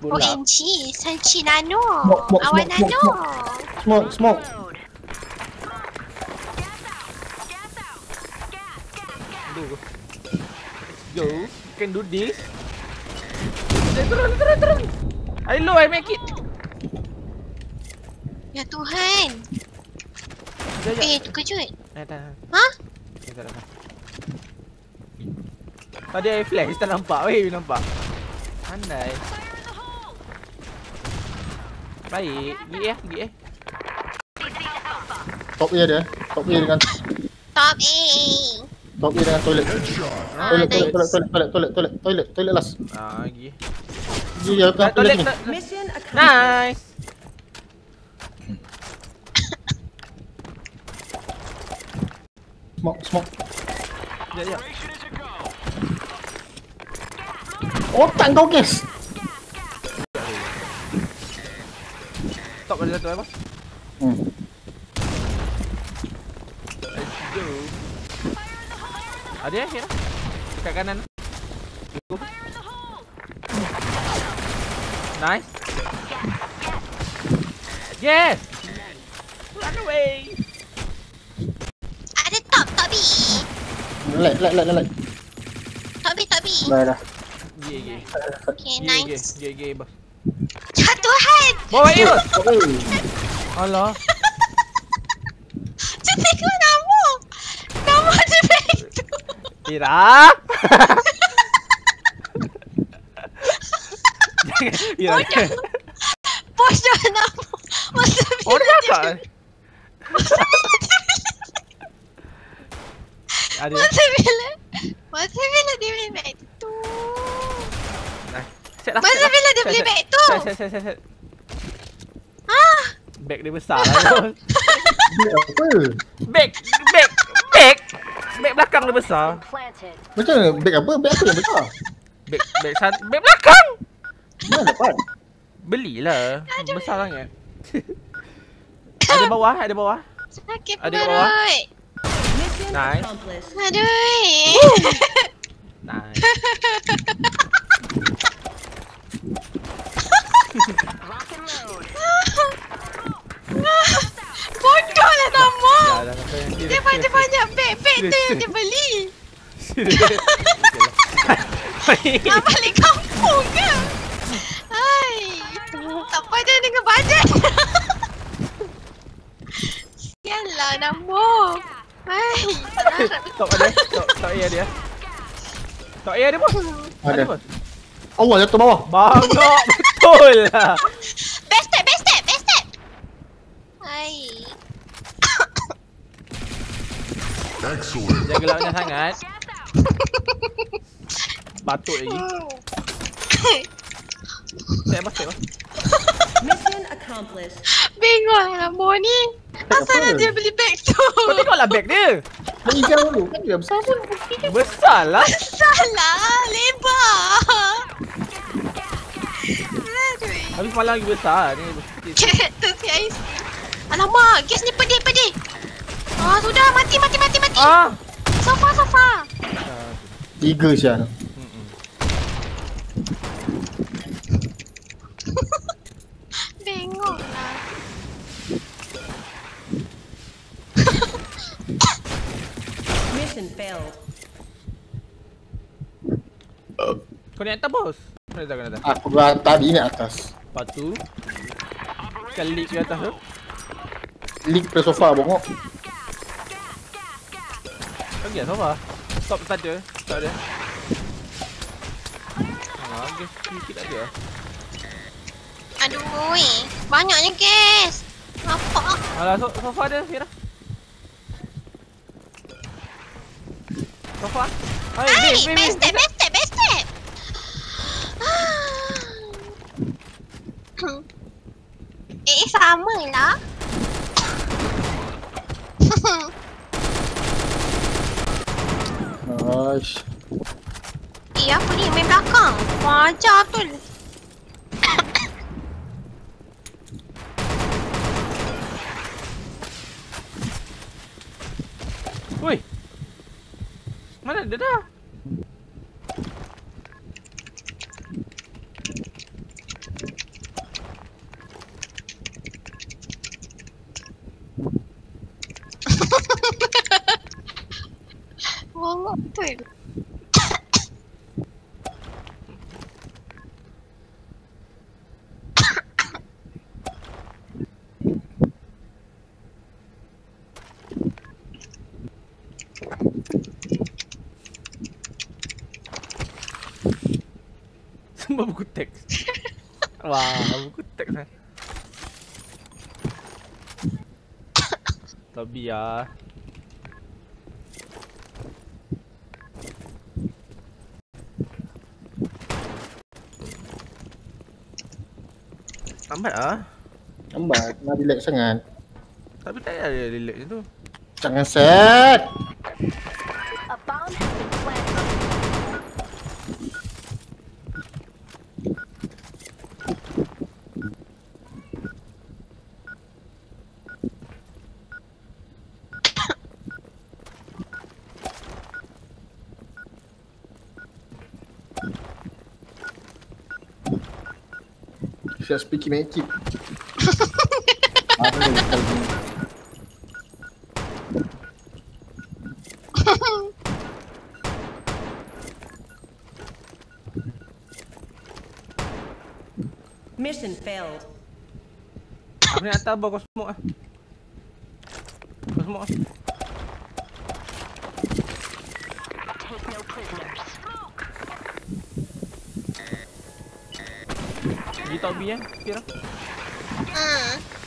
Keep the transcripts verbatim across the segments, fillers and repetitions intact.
O M G, SanciiNano. Smoke, smoke, Awan smoke, nano. Smoke, smoke. Go. You can do this. Turun, turun, turun. I low, I make it. Ya Tuhan. Eh, tu kejut. Eh, tak. Ha? Tak, tak, tak. Tadi I flash, tak nampak. Weh, nampak. Pandai. Baik. G A, G A. Top A dia. Top A dengan Top A. Top A dengan toilet. Ah, Toilet, nice. toilet, toilet, toilet, toilet, toilet, toilet, toilet last. Ah, G. G ya, toilet, toilet ni. Nice. Smoke, smoke. Sekejap, sekejap. Otak kau guys. Top ada satu apa? Hmm. Let's go. Ada ya kira? Dekat kanan. Go. Nice. Yes. Run away. Ada top, top B. Light, light, light, light. Top B, top B. Dah, dah. G G. Okay, nice. G G bos. Ya Tuhan. Bawa air bos. Oi. Alah. Cantik kau nama. Nama je begitu. Ira. Ira. Bodoh. Bodoh nama. Masa bila Oh, dia dia cakap. Masa bila dia Ada. Masa bila Masa bila dia beli beg tu. Set lah. Masa bila dia beli beg tu. Set, set, set, set, set. Ah. Bag dia besar lah. Bag apa? Bag, bag, bag. Bag belakang dia besar. Macam mana? Bag apa? Bag apa yang besar? Bag, bag san, bag belakang. Mana dapat? Belilah. Besar sangat. Ada bawah, ada bawah. Sakit Ada kat bawah. perut. Nice. Aduh. Nice. Bodoh lah nama. Dah, dah, dah. Dia banyak-banyak beg-beg tu yang dia beli. Nak balik kampung ke? Hai. Tak padan dengan badan. Sialah nama. Hai. Top ada, top, top A ada. Top A ada bos. Ada. bos. Allah jatuh bawah. Bangok betul lah. Best step, best step, best step. Hai. Excellent. Jangan gelapnya sangat. Batuk lagi. Step bos, step bos. Mission accomplished. Bingung lah nama ni. Asal dia beli beg tu? Kau tengoklah bag dia. Hijau dulu kan dia besar pun. Besar lah. Salah, lebar. Aduh. Habis malam lagi besar ni. Tu si Ais. Alamak, gas ni pedih-pedih. Ah, sudah mati mati mati mati. Ah. Sofa sofa. Tiga Syah. Bengok lah. Mission failed. Kau ni atas bos. Mana tak kena atas? Aku dah tadi ni atas. Lepas tu kali ke atas tu. Leak ke sofa bongok. Pergi lah sofa. Stop tak ada. Tak ada. Ah, gas sikit tak ada. Aduh, weh. Banyaknya gas. Apa? Alah, so, sofa ada Fira. Sofa. Hai, Hai, wait, wait, best step, wait. best step, best step. Eh, sama lah. Aish. Eh, apa ni? Main belakang. Wajar betul. Woi. Mana dia dah? Semua buku teks. Wah, buku teks eh. Tapi ya. Lambat ah. Lambat, nak relax sangat. Tapi tak ada relax tu. Jangan set. A bomb has been planted. Siap speaking make it. Apa yang kita lakukan? Mission failed. Aku ni atas bawah kau smoke ah. Kau smoke ah. Take no prisoners. Di top B eh, kira. Hmm.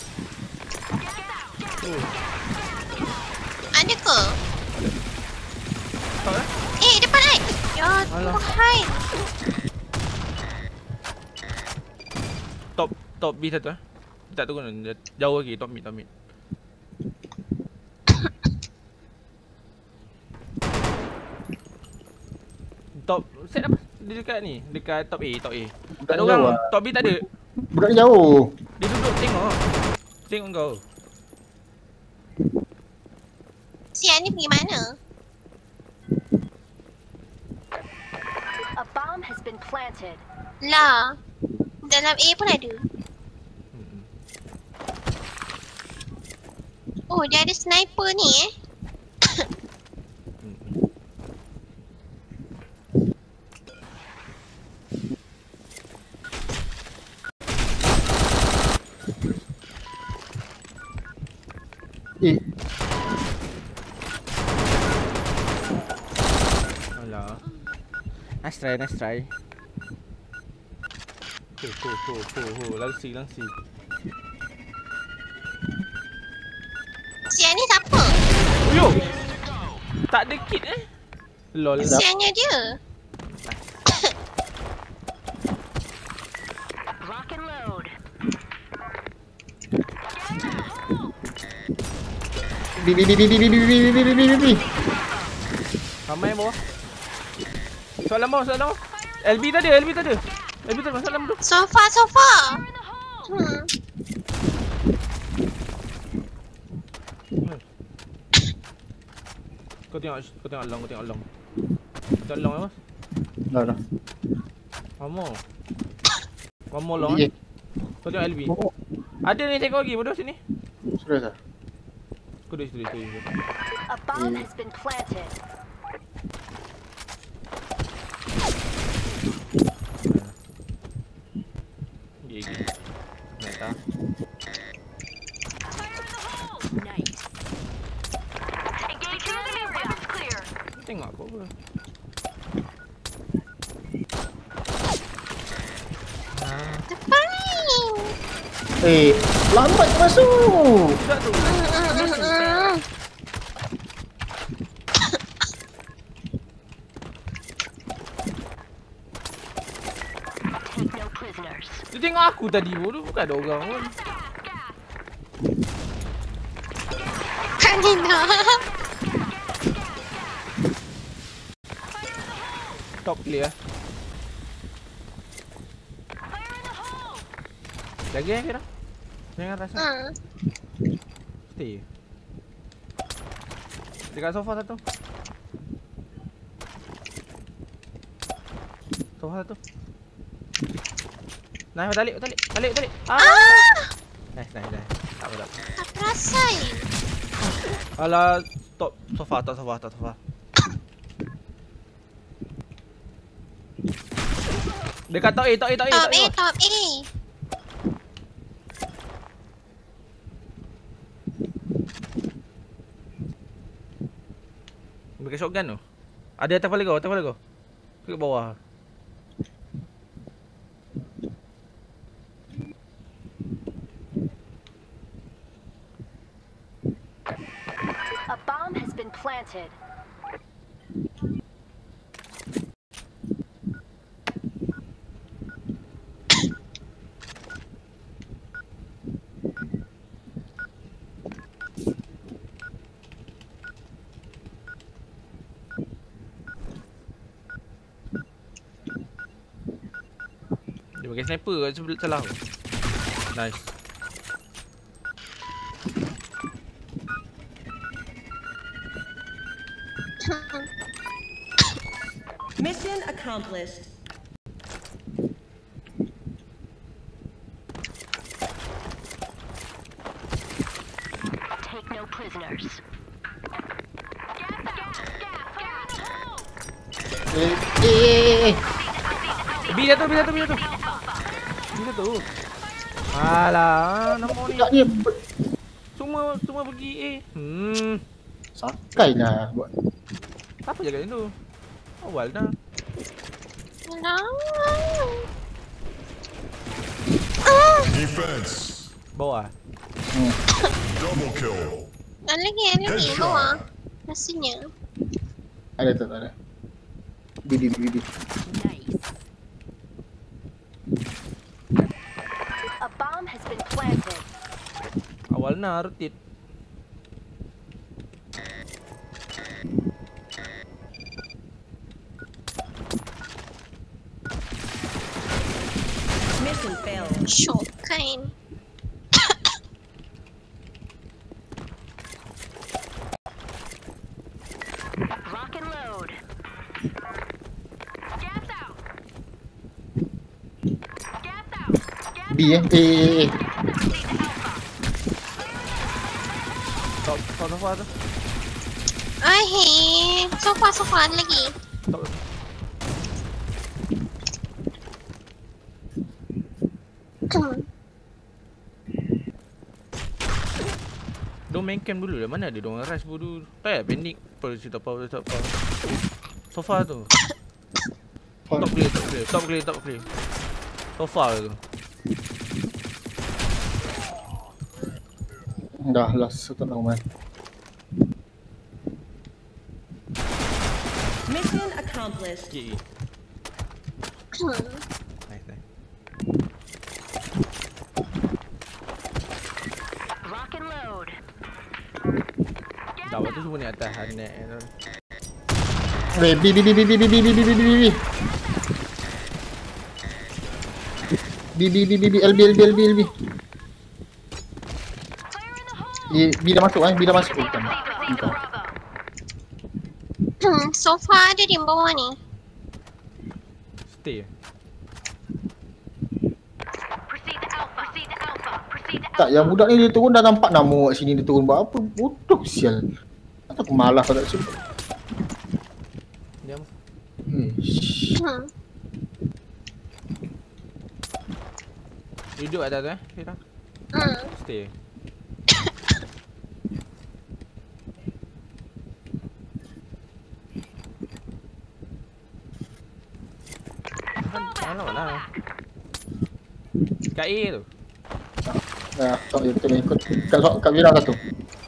Oh. Ada ke? Top eh? Eh, depan ai. Ya, Alah. Tuhan. Top top B satu eh. Tak tahu kan jauh lagi top mid top mid. Top set apa? Dia dekat ni, dekat top A, top A. Tak ada orang. Top B tak ada. Budak jauh. Dia duduk tengok. Tengok kau. Sian ni pergi mana? A bomb has been planted. Lah. Dalam A pun ada. Oh, dia ada sniper ni eh. Eh, Alah. Nice try, nice try. Ho ho ho ho ho, langsi langsi. Sian ni siapa? Yo. Tak ada kit eh. Lol. Siannya dia. Rock and load. bi bi bi bi bi bi bi bi bi bi bi bi. Ramai bawah. Soalan bawah, soalan bawah. L B tadi, L B tadi. L B tadi masalah tu. Sofa, sofa. Hmm. Kau tengok, kau tengok long, kau tengok long. Kau tengok long eh mas? Dah dah. One more. One more long Eh, eh. Kau tengok L B. oh, Ada ni tengok lagi, bodoh sini. serius ah? Kau duduk situ, situ, situ. A bomb has been planted. Gigi, gigi. Nyata. Nice. Engage enemy. Weapons clear. Tengok aku apa. Ah, Depan ni. Eh, lambat masuk. sudah tu. Hmm. Take no prisoners. Dia tengok aku tadi, bodoh bukan ada orang pun. Kak Nina. Top clear. Lagi eh kira. Jangan rasa. Hmm. Stay. Dekat sofa satu. Sofa satu. Naik balik, balik, balik, balik. Ah! Ah! Nice, nice, nice. Tak apa, tak apa. Tak perasan. Alah, top sofa, top sofa, top sofa. Dekat top A, top A, top A, Top top A, A. top A. Pakai shotgun tu. Ada atas kepala kau, atas kepala kau. Ke bawah. planted. Dia pakai sniper kat sebelah celah. Nice. Mission accomplished. Take no prisoners. Eh, eh, eh. B jatuh, B jatuh, B jatuh. B jatuh. Alah, nama ni. Tak dia ber- Semua semua pergi A. Hmm. sakai lah buat. Apa je kat situ? Awal dah. Defense. Bawah. Hmm. Double kill. Ada lagi, ada lagi. Bawah. Rasanya. Ada tak, tak ada. Bidi, bidi. Nice. A bomb has been planted. Awal na rotate. Mission failed. Shokain. Lock and load. Gas out. Gas out. Gas B eh. Eh, eh, eh. Top top sofa tu. Ay, hey. Sofa, sofa. Ada lagi. Top. Diorang main camp dulu lah. Mana ada diorang rush dulu. Tak payah panik. Apa cerita power top power. Sofa tu. Top clear, top clear. Top clear, top clear. Sofa tu. Dah last satu nak main. Mission accomplished. K E. Nice, nice. Lock and load. Dah waktu semua ni atas net. Eh, B, B, B, B, B, B, B, B, B, B, B, B, B. B, B, B, B, B, L B, L B, L B, L B. B, B dah masuk eh, B dah masuk. Oh, bukan. Bukan. Hmm, sofa ada di bawah ni. Stay. Proceed to Alpha. Proceed to Alpha. Proceed to Tak, yang budak ni dia turun dah nampak nama kat sini dia turun buat apa? Bodoh sial. Tak aku malas kat sini. Diam. Hmm. Hmm. Duduk atas tu eh. Fira. Hmm. Stay. Alah lah. Kat A tu. Nah, tak dia betul ni ikut. Kat sok kat Wira satu.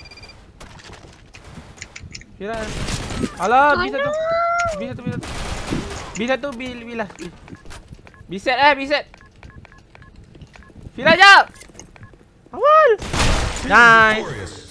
Fira. Alah, B satu. B satu, B satu. B satu, B, B lah. B. B set eh, B set. Fira jap. Awal. Nice. Victorious.